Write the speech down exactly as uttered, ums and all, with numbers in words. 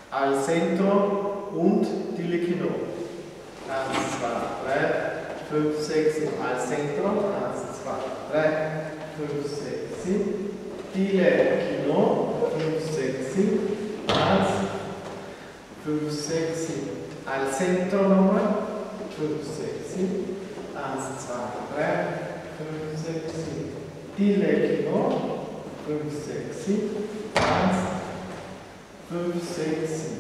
al centro und dile Kino. eins, zwei, drei, fünf, sechs, sieben, al centro. eins, zwei, drei, fünf, sechs, sieben. Dile Kino. fünf, sechs, sieben. eins, fünf, sechs, sieben. Al centro nochmal. fünf, sechs, sieben. eins, zwei, drei, fünf, sechs, sieben. Dile Kino. fünf, sechs, sieben. eins, fünf, sechs, sieben.